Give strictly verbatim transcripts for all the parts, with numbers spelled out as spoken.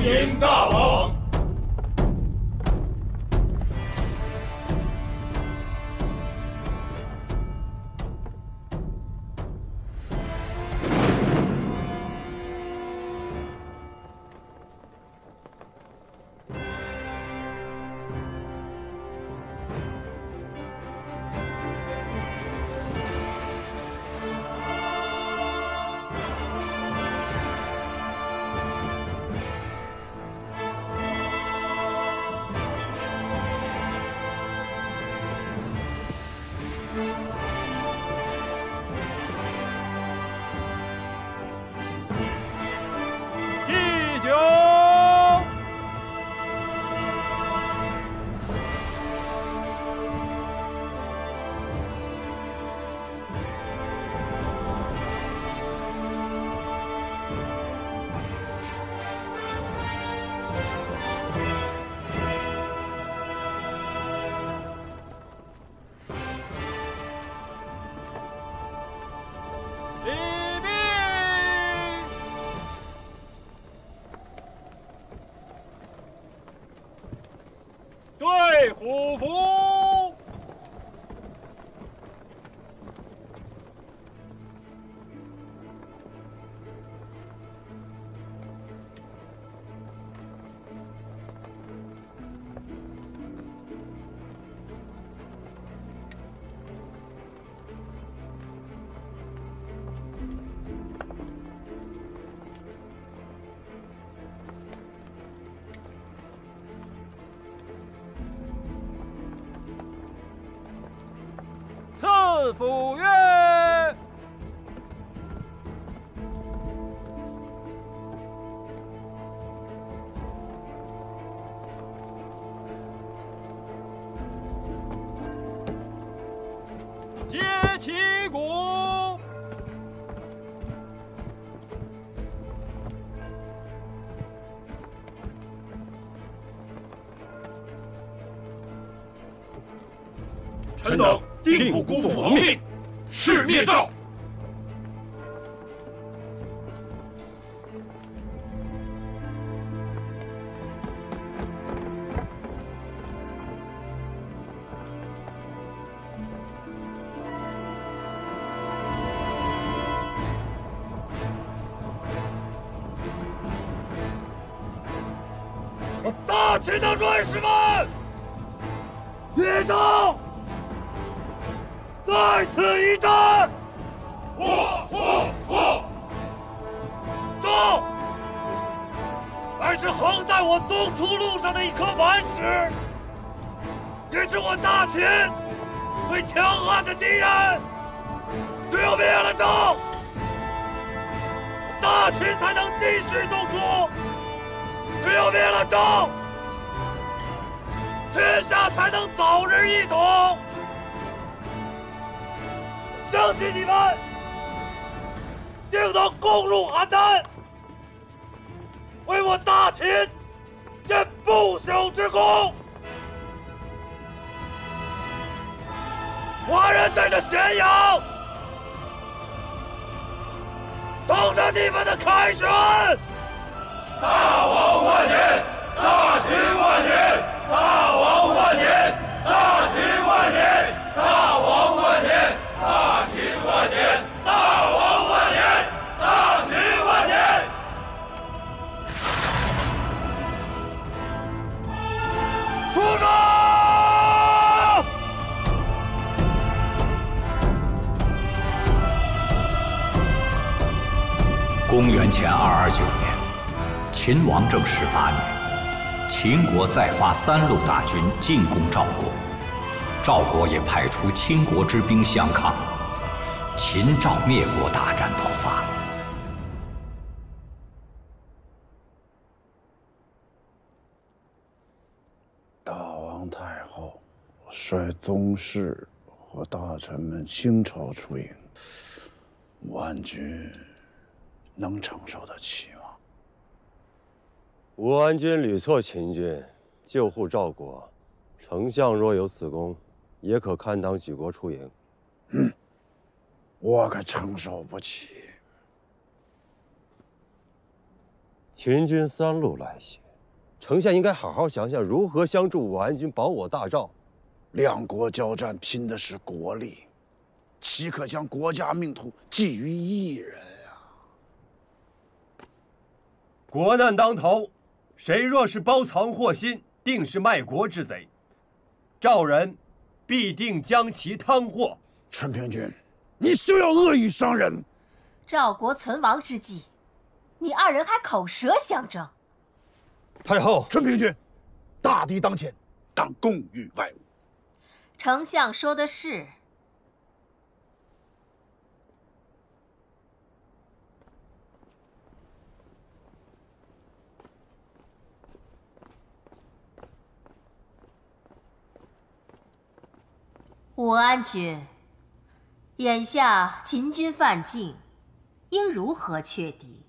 迎大王。 对虎符。赐府曰：接旗鼓。 臣等定不辜负王命，誓灭赵。 大秦的锐士们，列阵！ 在此一战！ 或或或！ 这乃是横在我东出路上的一颗顽石，也是我大秦最强悍的敌人。只有灭了赵，大秦才能继续东出；只有灭了赵，天下才能早日一统。 相信你们定能攻入邯郸，为我大秦建不朽之功。华人在这咸阳，等着你们的凯旋。 大王万年，大秦万年，大王万年，大秦万年，大王万年。 大秦万年，大王万年，大秦万年！ 出征！ 公元前二二九年，秦王政十八年，秦国再发三路大军进攻赵国。 赵国也派出倾国之兵相抗，秦赵灭国大战爆发。 大王太后率宗室和大臣们倾巢出营，万军能承受得起吗？ 武安军屡挫秦军，救护赵国，丞相若有死功。 也可堪当举国出营。 嗯，我可承受不起。 秦军三路来袭，丞相应该好好想想如何相助武安军保我大赵。 两国交战，拼的是国力，岂可将国家命途寄于一人啊？ 国难当头，谁若是包藏祸心，定是卖国之贼。赵人必定将其汤获。 陈平君，你休要恶语伤人。 赵国存亡之际，你二人还口舌相争。 太后， 陈平君，大敌当前，当共御外务。 丞相说的是。武安君，眼下秦军犯境，应如何却敌？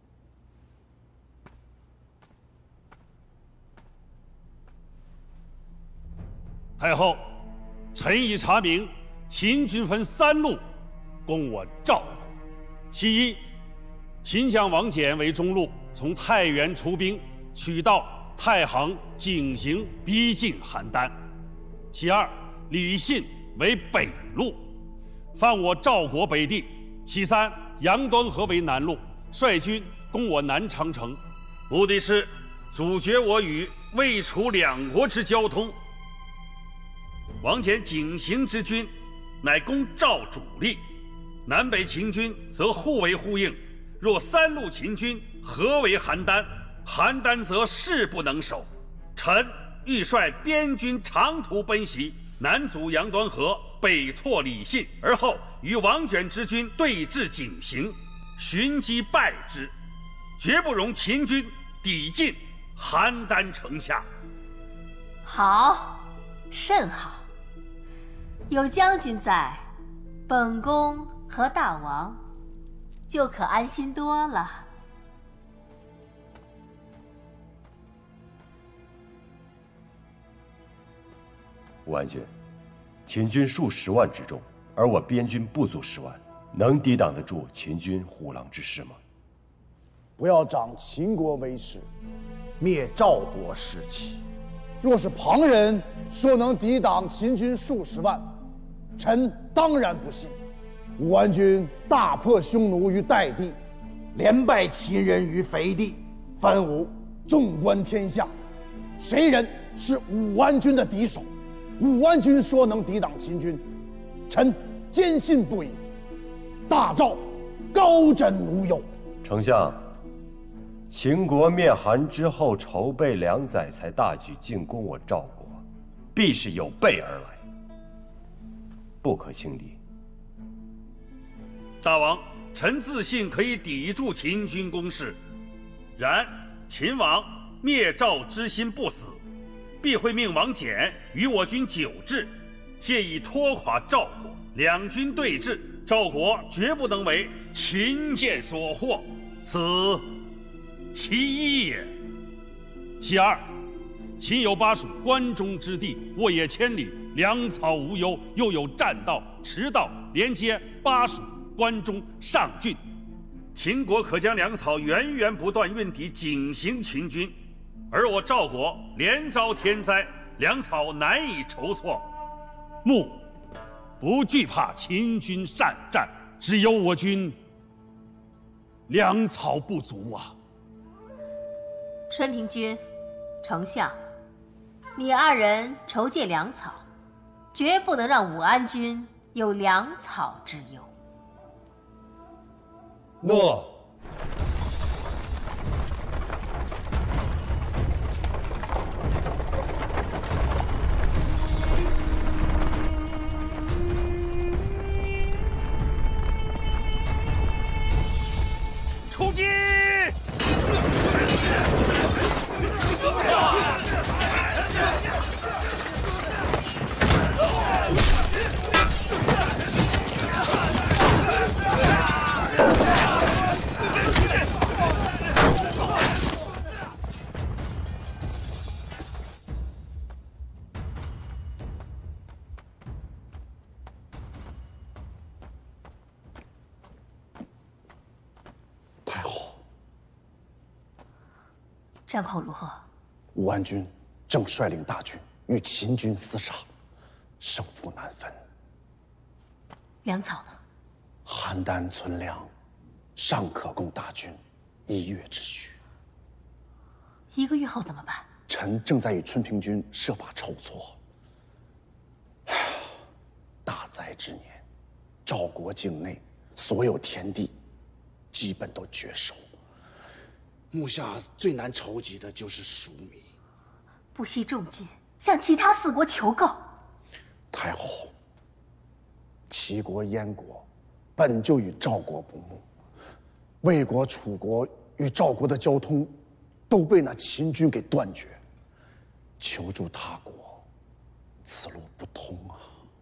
太后，臣已查明，秦军分三路攻我赵国。其一，秦将王翦为中路，从太原出兵，取道太行、井陉，逼近邯郸。其二，李信为北路，犯我赵国北地。其三，杨端和为南路，率军攻我南长城，目的是阻绝我与魏楚两国之交通。王翦井陉之军，乃攻赵主力；南北秦军则互为呼应。若三路秦军合围邯郸，邯郸则势不能守。臣欲率边军长途奔袭，南阻杨端和，北挫李信，而后与王翦之军对峙井陉，寻机败之，绝不容秦军抵近邯郸城下。 好，甚好。有将军在，本宫和大王就可安心多了。 武安君，秦军数十万之众，而我边军不足十万，能抵挡得住秦军虎狼之势吗？ 不要长秦国威势，灭赵国士气。若是旁人说能抵挡秦军数十万，臣当然不信。武安君大破匈奴于代地，连败秦人于肥地，藩武纵观天下，谁人是武安君的敌手？武安君说能抵挡秦军，臣坚信不疑。大赵高枕无忧。 丞相，秦国灭韩之后，筹备两载才大举进攻我赵国，必是有备而来，不可轻敌。 大王，臣自信可以抵住秦军攻势，然秦王灭赵之心不死，必会命王翦与我军久治，借以拖垮赵国。两军对峙，赵国绝不能为秦剑所获，此其一也。其二，秦有巴蜀关中之地，沃野千里，粮草无忧，又有栈道、驰道连接巴蜀、关中、上郡，秦国可将粮草源源不断运抵井陉秦军，而我赵国连遭天灾，粮草难以筹措。穆不惧怕秦军善战，只有我军粮草不足啊。 春平君，丞相，你二人筹借粮草，绝不能让武安君有粮草之忧。 诺。 出击！ 战况如何？ 武安军正率领大军与秦军厮杀，胜负难分。 粮草呢？ 邯郸存粮尚可供大军一月之需。 一个月后怎么办？ 臣正在与春平军设法筹措。大灾之年，赵国境内所有田地基本都绝收。目下最难筹集的就是粟米。 不惜重金向其他四国求购。 太后，齐国、燕国本就与赵国不睦，魏国、楚国与赵国的交通都被那秦军给断绝，求助他国，此路不通啊！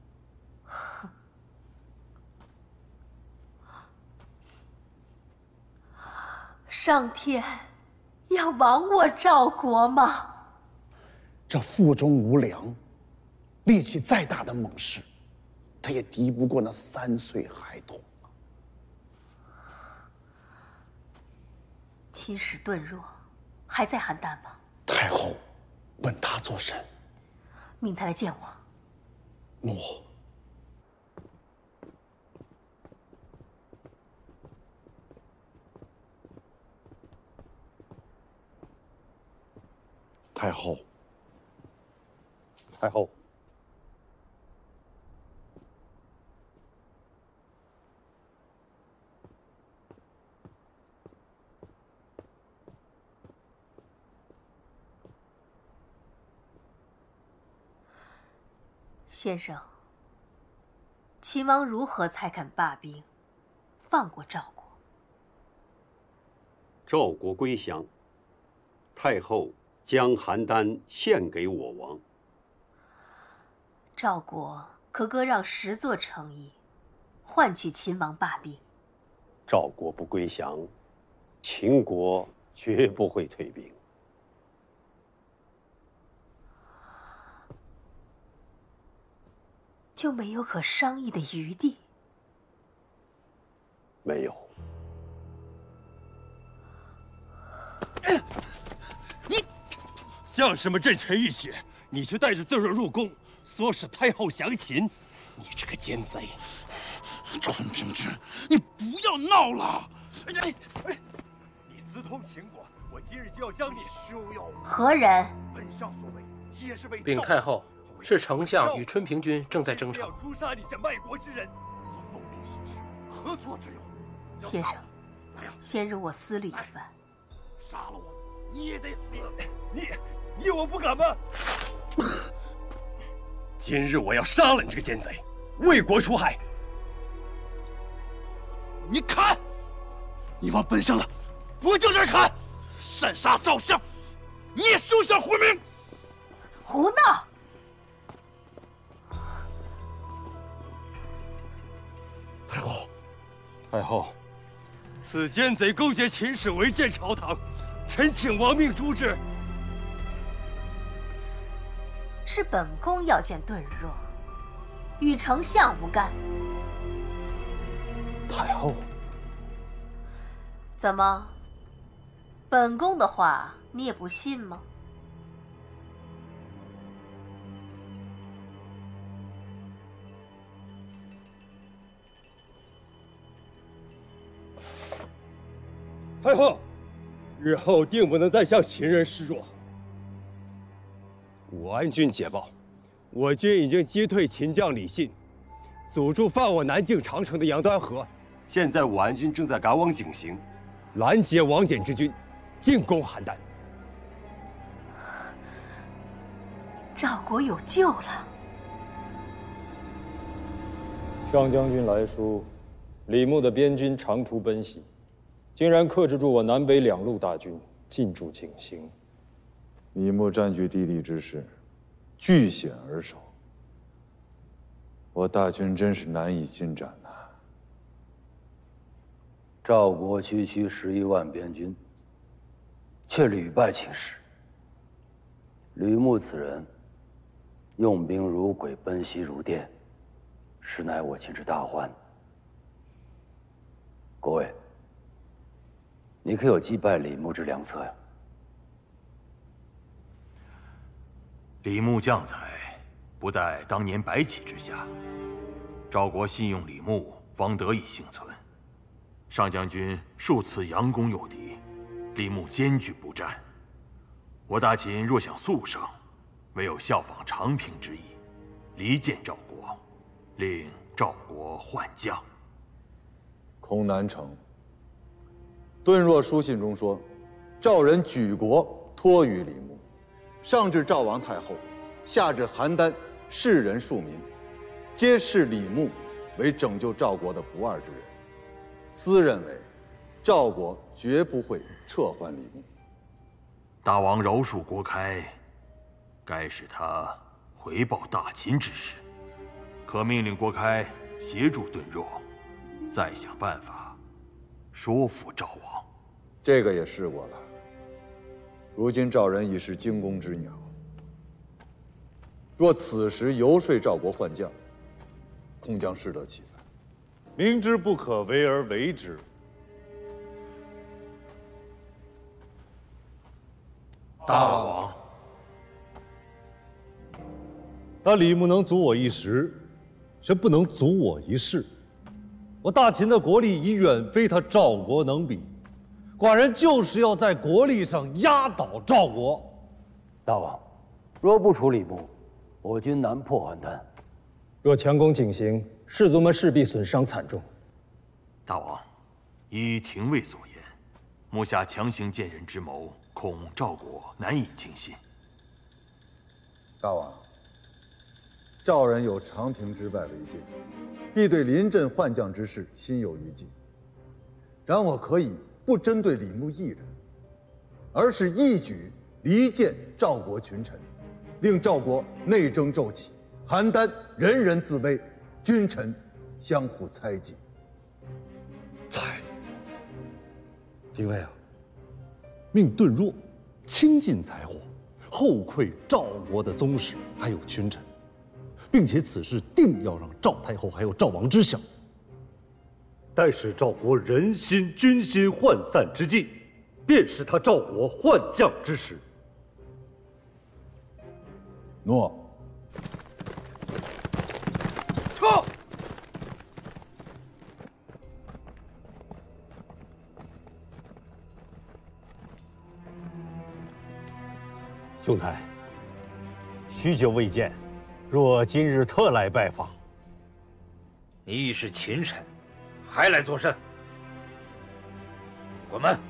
上天要亡我赵国吗？ 这腹中无粮，力气再大的猛士，他也敌不过那三岁孩童啊！ 秦使顿弱，还在邯郸吗？ 太后，问他作甚？ 命他来见我。 诺。太后， 太后， 先生，秦王如何才肯罢兵，放过赵国？ 赵国归降，太后将邯郸献给我王。 赵国可割让十座城邑，换取秦王罢兵。 赵国不归降，秦国绝不会退兵。 就没有可商议的余地？ 没有。 将士们阵前浴血，你却带着邓润入宫，唆使太后降秦，你这个奸贼！ 春平君，你不要闹了！ 哎哎，你私通秦国，我今日就要将你休要！ 何人？ 本相所为，皆是为禀太后，是丞相与春平君正在争吵。 要诛杀你这卖国之人！ 你奉命行事，何错之有？ 先生，先容我思虑一番。 杀了我，你也得死！ 你你我不敢吗？今日我要杀了你这个奸贼，为国除害！ 你砍！你往本相的脖颈这儿砍！擅杀赵相，你也休想活命！ 胡闹！ 太后， 太后，此奸贼勾结秦使违建朝堂，臣请王命诛之。 是本宫要见顿弱，与丞相无干。 太后， 怎么？本宫的话你也不信吗？ 太后，日后定不能再向秦人示弱。武安军捷报，我军已经击退秦将李信，阻住犯我南境长城的杨端和。 现在武安军正在赶往井陉， 拦截王翦之军，进攻邯郸。 赵国有救了。 上将军来书，李牧的边军长途奔袭，竟然克制住我南北两路大军，进驻井陉。 李牧占据地利之势，据险而守，我大军真是难以进展呐。 赵国区区十一万边军，却屡败秦师。吕牧此人，用兵如鬼，奔袭如电，实乃我秦之大患。国尉，你可有击败李牧之良策呀？ 李牧将才不在当年白起之下，赵国信用李牧，方得以幸存。上将军数次佯攻诱敌，李牧坚决不战。我大秦若想速胜，唯有效仿长平之意，离间赵国，令赵国换将。 恐难成。顿若书信中说，赵人举国托于李牧，上至赵王太后，下至邯郸士人庶民，皆视李牧为拯救赵国的不二之人。私认为，赵国绝不会撤换李牧。 大王饶恕国开，该使他回报大秦之事，可命令国开协助顿若，再想办法说服赵王。 这个也试过了。如今赵人已是惊弓之鸟，若此时游说赵国换将，恐将适得其反。 明知不可为而为之。 大王， 那李牧能阻我一时，却不能阻我一世。我大秦的国力已远非他赵国能比，寡人就是要在国力上压倒赵国。 大王，若不处李牧，我军难破邯郸。 若强攻进行，士卒们势必损伤惨重。 大王，依廷尉所言，目下强行见人之谋，恐赵国难以轻信。 大王，赵人有长平之败为鉴，必对临阵换将之事心有余悸。然我可以不针对李牧一人，而是一举离间赵国群臣，令赵国内争骤起，邯郸人人自危，君臣相互猜忌。 猜，廷尉啊，命顿若倾尽财货，后馈赵国的宗室还有群臣，并且此事定要让赵太后还有赵王知晓。待使赵国人心军心涣散之际，便是他赵国换将之时。 诺。 撤！ 兄台，许久未见，若今日特来拜访。 你已是秦臣，还来作甚？滚门！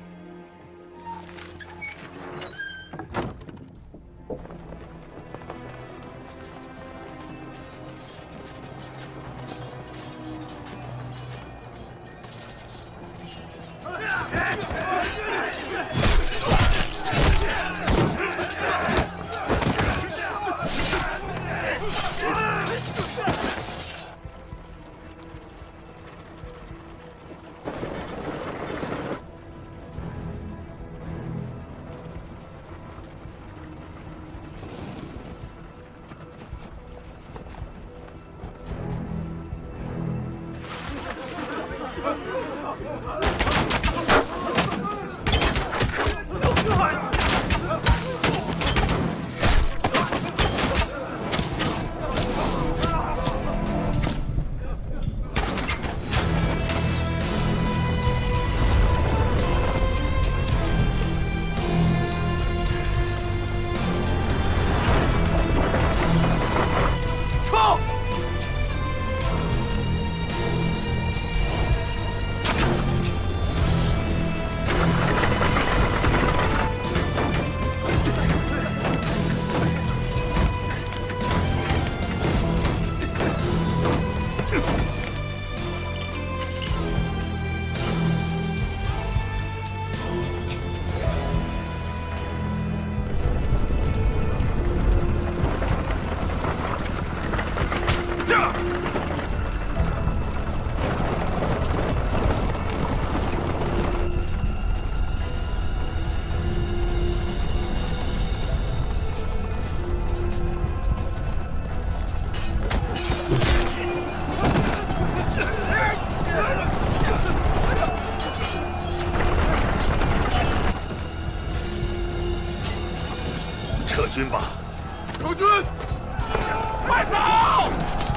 撤军吧， 守军，快走！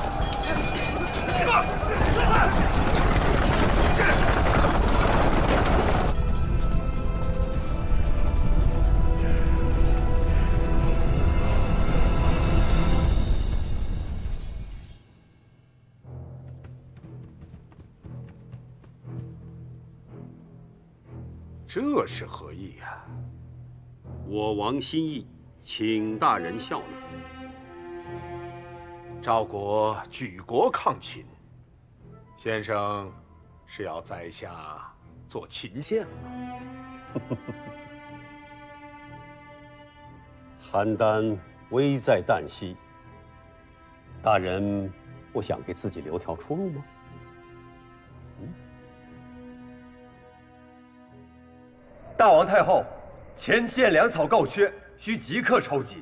这是何意呀？我王心意，请大人笑纳。 赵国举国抗秦，先生是要在下做秦献吗？ 邯郸危在旦夕，大人不想给自己留条出路吗？ 大王太后，前线粮草告缺，需即刻筹集。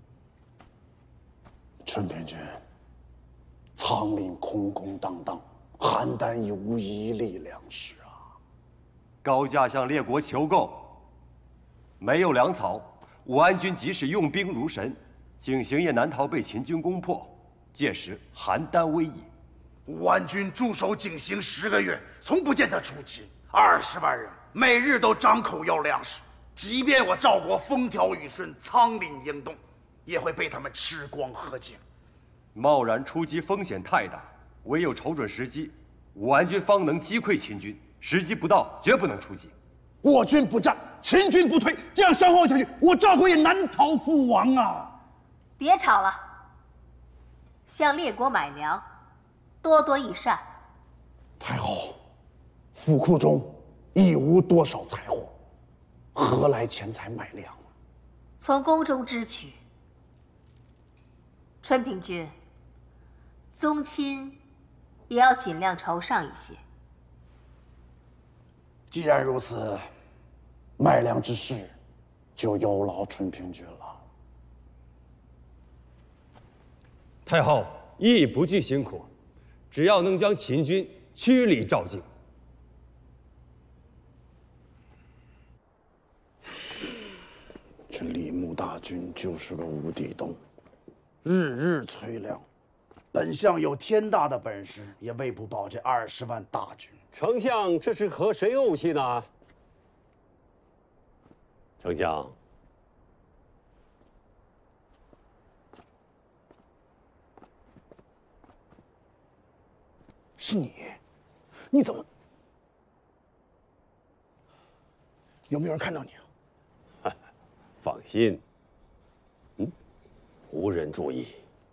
春平君，仓廪空空荡荡，邯郸已无一粒粮食啊！ 高价向列国求购，没有粮草，武安军即使用兵如神，景行也难逃被秦军攻破，届时邯郸危矣。 武安军驻守景行十个月，从不见他出勤，二十万人。每日都张口要粮食，即便我赵国风调雨顺、仓廪盈动，也会被他们吃光喝尽。 贸然出击风险太大，唯有瞅准时机，武安军方能击溃秦军。时机不到，绝不能出击。 我军不战，秦军不退，这样消耗下去，我赵国也难逃覆亡啊！ 别吵了，向列国买粮，多多益善。 太后，府库中亦无多少财货，何来钱财买粮？ 从宫中支取。春平君，宗亲也要尽量筹上一些。 既然如此，卖粮之事就有劳春平君了。 太后亦不惧辛苦，只要能将秦军驱离赵境。 这李牧大军就是个无底洞，日日催粮。本相有天大的本事，也喂不饱这二十万大军。 丞相这是和谁怄气呢？丞相， 是你？你怎么？有没有人看到你啊？ 放心，嗯，无人注意。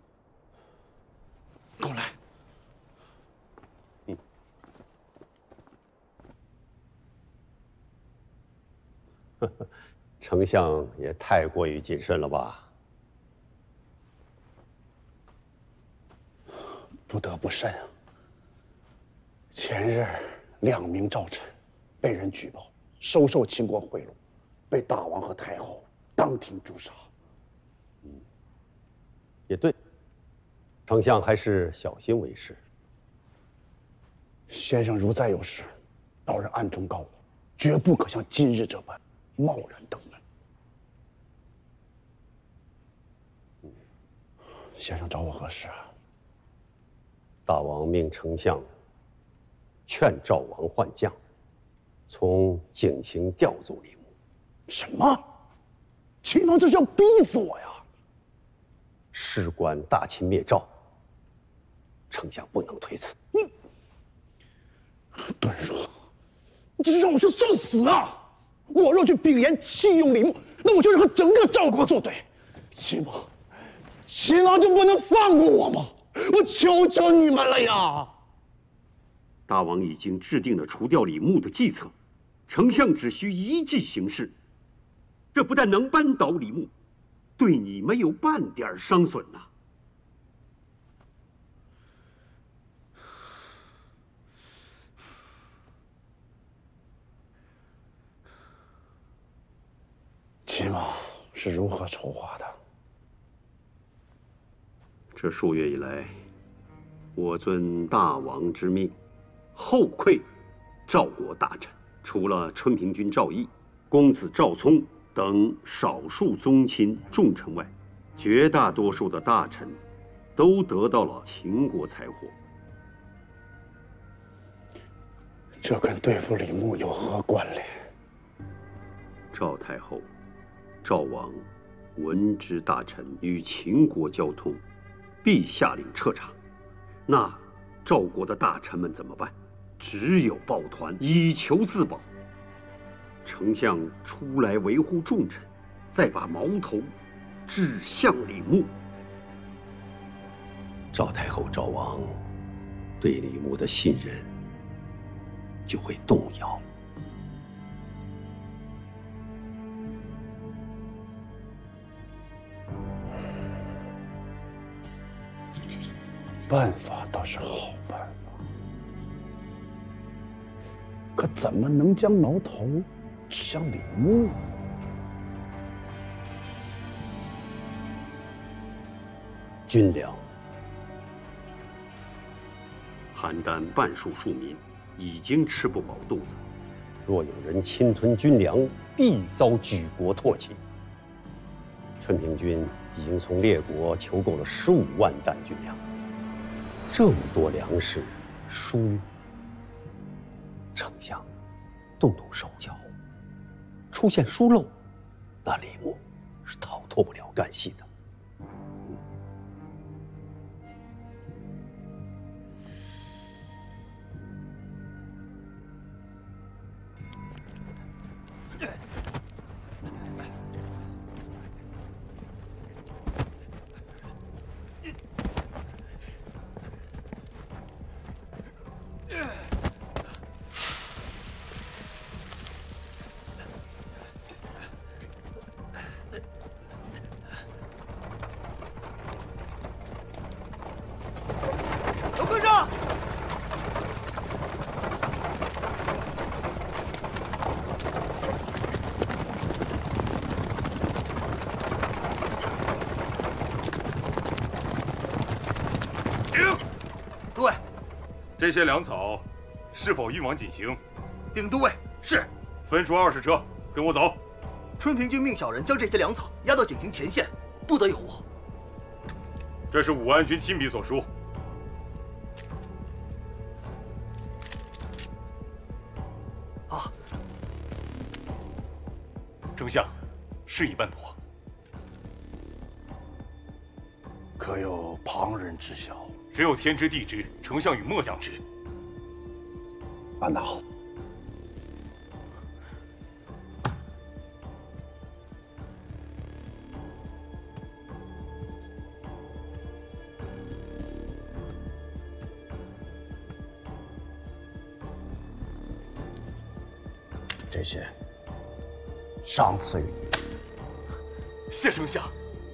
跟我来。 嗯。呵呵，丞相也太过于谨慎了吧？ 不得不慎啊。前日两名赵臣被人举报收受秦国贿赂，被大王和太后当庭诛杀。 嗯，也对，丞相还是小心为是。 先生如再有事，老人暗中告我，绝不可像今日这般贸然登门。 嗯， 先生找我何事啊？ 大王命丞相劝赵王换将，从景行调走李牧。 什么？秦王这是要逼死我呀！ 事关大秦灭赵，丞相不能推辞。 你，段若，你这是让我去送死啊！我若去秉言弃用李牧，那我就是和整个赵国作对。秦王，秦王就不能放过我吗？我求求你们了呀！ 大王已经制定了除掉李牧的计策，丞相只需依计行事。这不但能扳倒李牧，对你没有半点伤损呐。 秦王是如何筹划的？ 这数月以来，我遵大王之命，后馈赵国大臣，除了春平君赵毅、公子赵聪等少数宗亲重臣外， 绝大多数的大臣都得到了秦国财货。 这跟对付李牧有何关联？ 赵太后、赵王闻知大臣与秦国交通，必下令彻查。那赵国的大臣们怎么办？只有抱团以求自保。丞相出来维护重臣，再把矛头指向李牧。赵太后、赵王对李牧的信任就会动摇。 办法倒是好办法，可怎么能将矛头指向李牧？ 军粮，邯郸半数庶民已经吃不饱肚子，若有人侵吞军粮，必遭举国唾弃。春平君已经从列国求购了十五万担军粮。这么多粮食疏于丞相动动手脚，出现疏漏，那李牧是逃脱不了干系的。 这些粮草是否运往锦行？ 禀都尉，是。 分出二十车，跟我走。 春平君命小人将这些粮草押到锦行前线，不得有误。 这是武安君亲笔所书。 啊！ 丞相，事已办妥。 可有旁人知晓？ 只有天知地知，丞相与末将知。 安纳好。这些上赐于你。 谢丞相。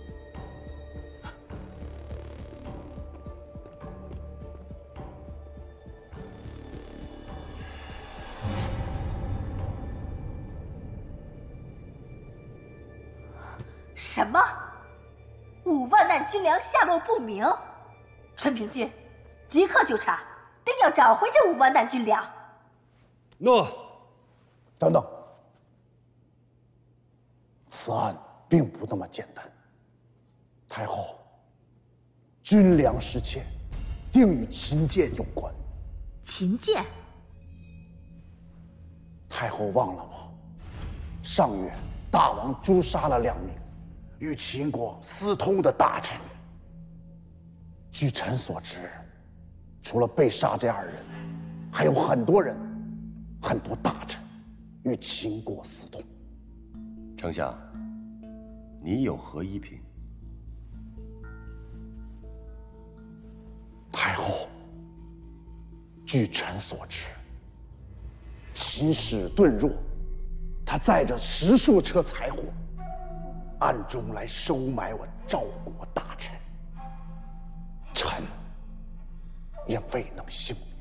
什么？五万担军粮下落不明？春平君，即刻就查，定要找回这五万担军粮。 诺。等等，此案并不那么简单。太后，军粮失窃，定与秦剑有关。 秦剑？ 太后忘了吗？上月大王诛杀了两名与秦国私通的大臣。据臣所知，除了被杀这二人，还有很多人，很多大臣与秦国私通。 丞相，你有何疑评？ 太后，据臣所知，秦使顿弱，他载着十数车财货，暗中来收买我赵国大臣，臣也未能幸免。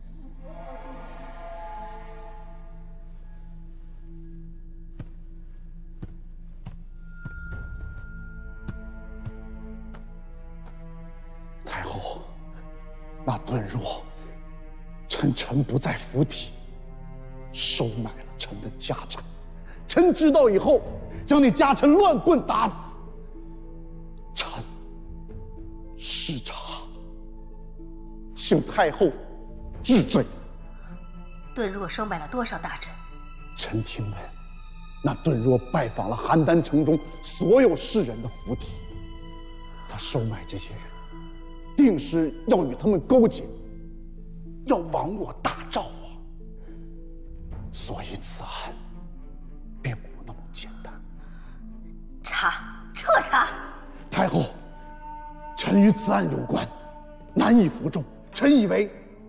太后，那顿弱趁臣不在府邸，收买了臣的家产。臣知道以后，将你家臣乱棍打死。 臣失察，请太后治罪。 顿若收买了多少大臣？ 臣听闻，那顿若拜访了邯郸城中所有士人的府邸，他收买这些人，定是要与他们勾结，要亡我大赵啊！所以此案并不那么简单。 查，彻查！ 太后，臣与此案有关，难以服众。臣以为，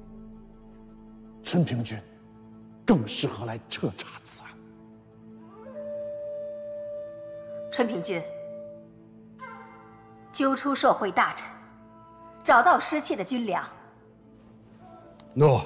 春平君更适合来彻查此案。 春平君，揪出受贿大臣，找到失窃的军粮。 诺。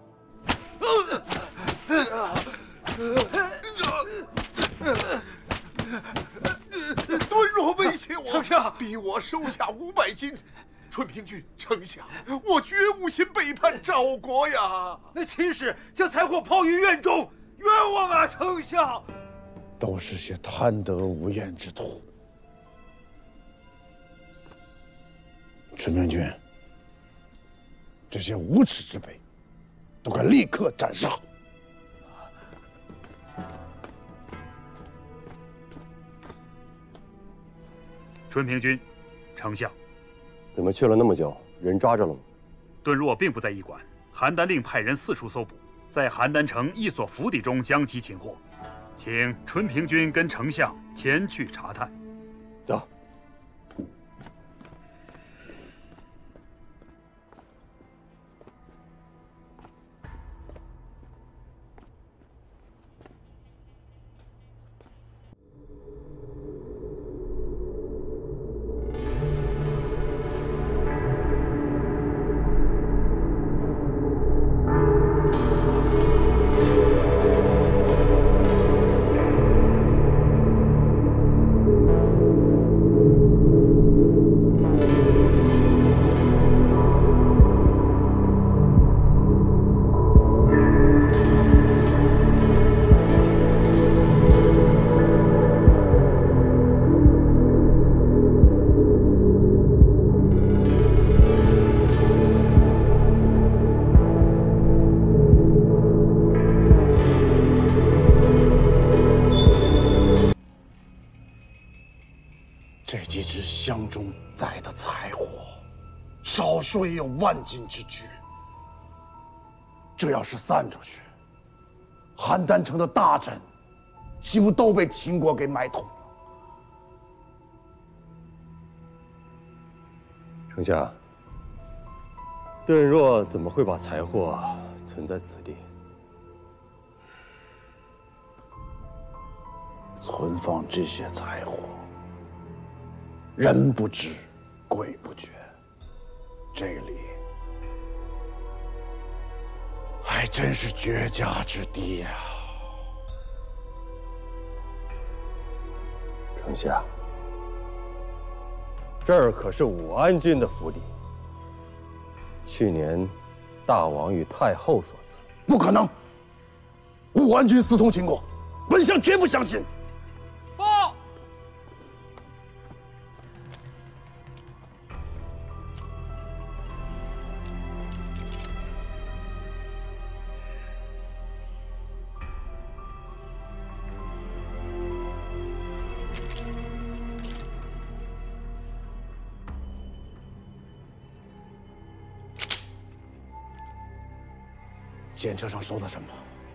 顿若威胁我， 丞相逼我收下五百金。春平君，丞相，我绝无心背叛赵国呀！ 那秦使将财货抛于院中，冤枉啊，丞相！ 都是些贪得无厌之徒。春平君，这些无耻之辈，都该立刻斩杀。 春平君，丞相， 怎么去了那么久？人抓着了吗？ 顿若并不在驿馆，邯郸令派人四处搜捕，在邯郸城一所府邸中将其擒获，请春平君跟丞相前去查探。 走。 这几只箱中载的财货，少说也有万金之巨。这要是散出去，邯郸城的大臣岂不都被秦国给买通了？ 丞相，顿若怎么会把财货存在此地？ 存放这些财货，人不知，鬼不觉。这里还真是绝佳之地呀！ 丞相，这儿可是武安君的府邸，去年大王与太后所赐。 不可能！武安君私通秦国，本相绝不相信。 报。 检车上说的什么？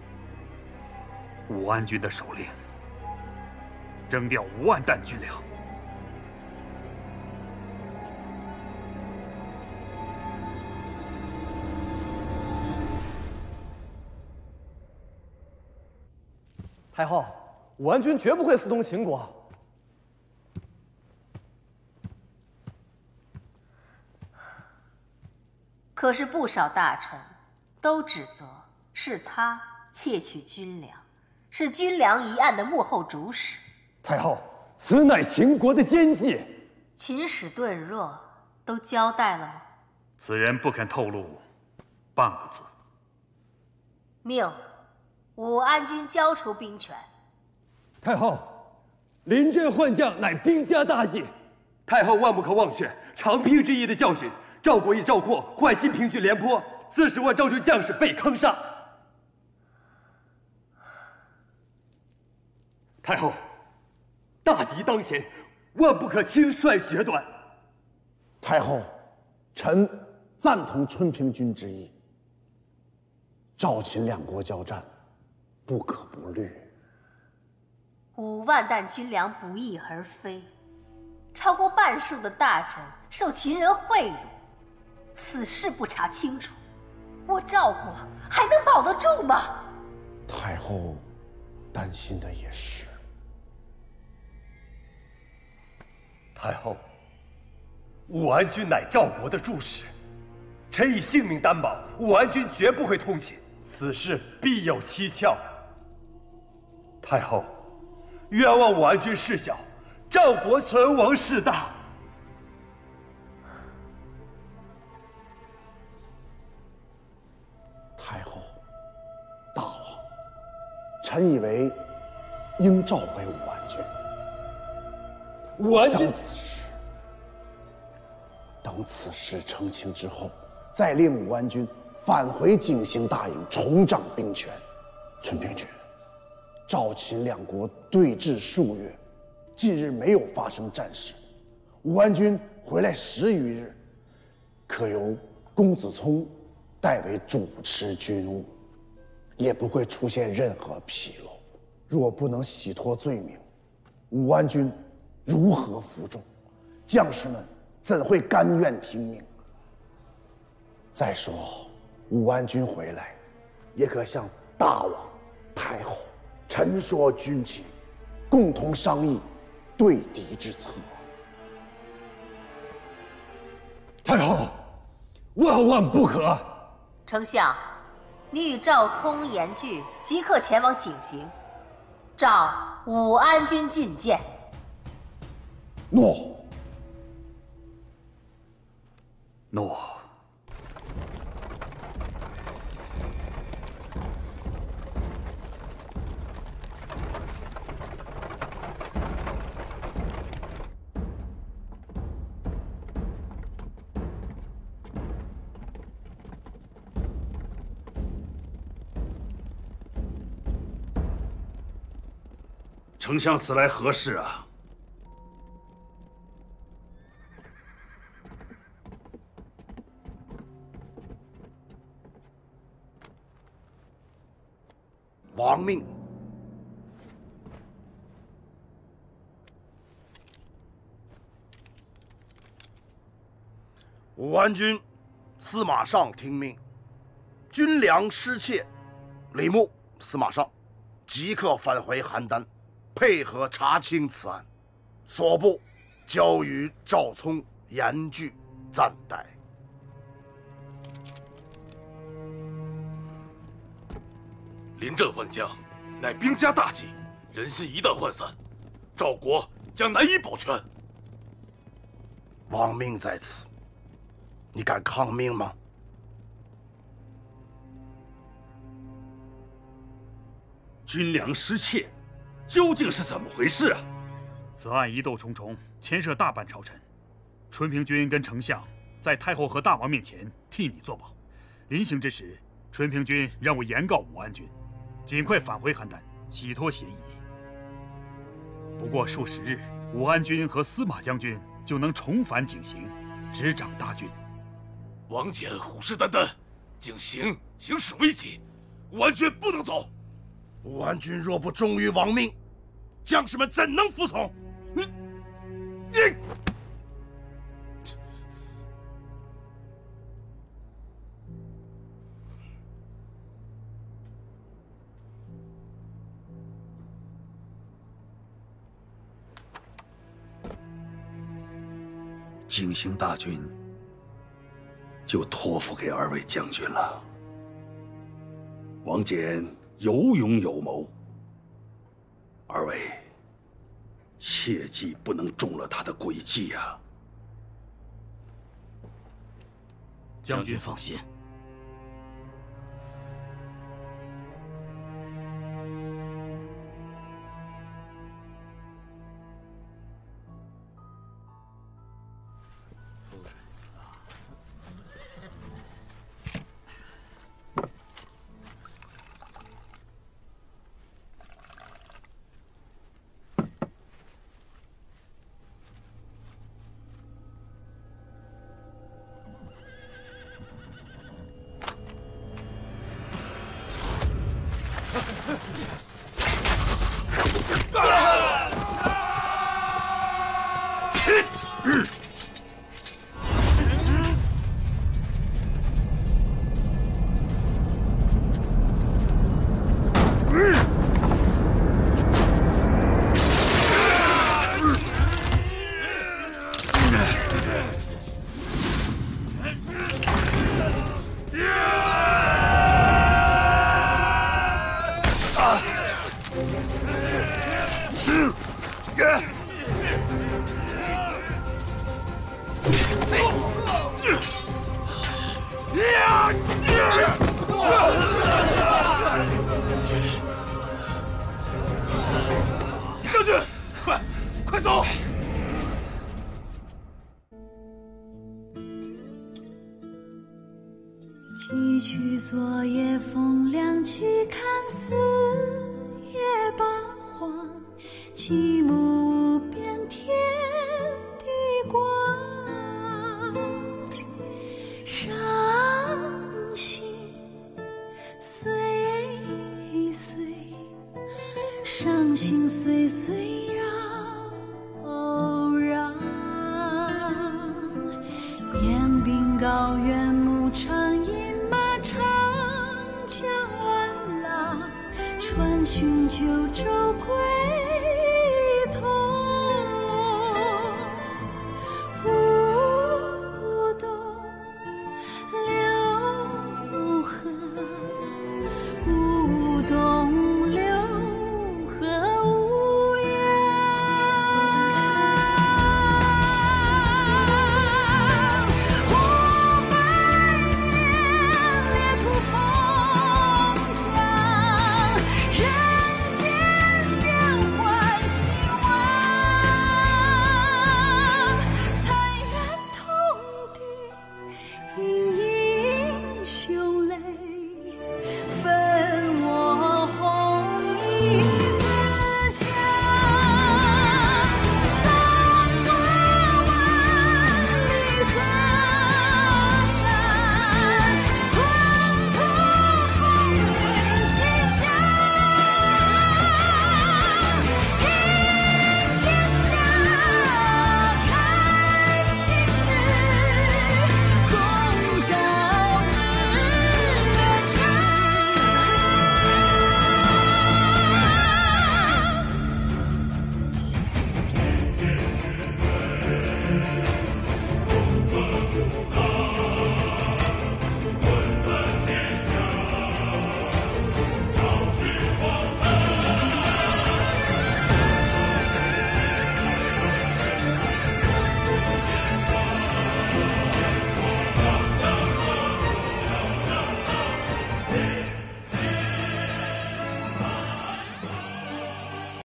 武安君的手令，征调五万担军粮。 太后，武安君绝不会私通秦国。 可是不少大臣都指责是他窃取军粮，是军粮一案的幕后主使。 太后，此乃秦国的奸计。 秦使顿若都交代了吗？ 此人不肯透露半个字。 命武安君交出兵权。 太后，临阵换将乃兵家大忌，太太后万不可忘却长平之役的教训。赵国与赵括坏新平郡廉颇，四十万赵军将士被坑杀。太后，大敌当前，万不可轻率决断。 太后，臣赞同春平君之意。赵秦两国交战，不可不虑。 五万担军粮不翼而飞，超过半数的大臣受秦人贿赂，此事不查清楚，我赵国还能保得住吗？ 太后担心的也是。 太后，武安君乃赵国的柱石，臣以性命担保，武安君绝不会通秦，此事必有蹊跷。太后，冤枉武安君事小，赵国存亡事大。 太后，大王，臣以为应召回武安君。 武安君等此事，等此事澄清之后，再令武安君返回景行大营，重掌兵权。春平君，赵秦两国对峙数月，近日没有发生战事。武安君回来十余日，可由公子聪代为主持军务，也不会出现任何纰漏。若不能洗脱罪名，武安君如何服众？将士们怎会甘愿听命？再说，武安君回来，也可向大王、太后陈说军情，共同商议对敌之策。 太后，万万不可！ 丞相，你与赵聪言句，即刻前往景行，召武安君觐见。 诺。 诺。丞相此来何事啊？ 王命。武安君，司马尚听命，军粮失窃，李牧、司马尚即刻返回邯郸，配合查清此案，所部交于赵聪、严据暂代。 临阵换将，乃兵家大忌，人心一旦涣散，赵国将难以保全。 王命在此，你敢抗命吗？ 军粮失窃，究竟是怎么回事啊？ 此案疑窦重重，牵涉大半朝臣。春平君跟丞相在太后和大王面前替你作保。临行之时，春平君让我严告武安君，尽快返回邯郸，洗脱嫌疑。不过数十日，武安君和司马将军就能重返景行，执掌大军。 王翦虎视眈眈，景行形势危急，武安君不能走。 武安君若不忠于王命，将士们怎能服从？你，你。 景行大军就托付给二位将军了。王翦有勇有谋，二位切记不能中了他的诡计呀！ 将军放心。 走。 几曲昨夜风凉起，看似月八荒，起幕。